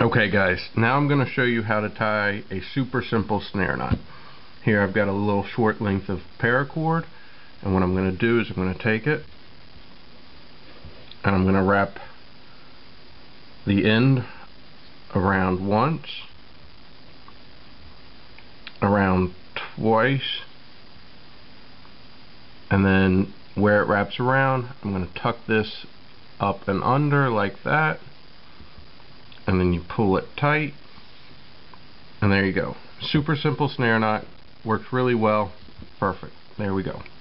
Okay guys, now I'm going to show you how to tie a super simple snare knot. Here I've got a little short length of paracord, and what I'm going to do is I'm going to take it and I'm going to wrap the end around once, around twice, and then where it wraps around I'm going to tuck this up and under like that, and then you pull it tight, and there you go. Super simple snare knot, works really well, perfect. There we go.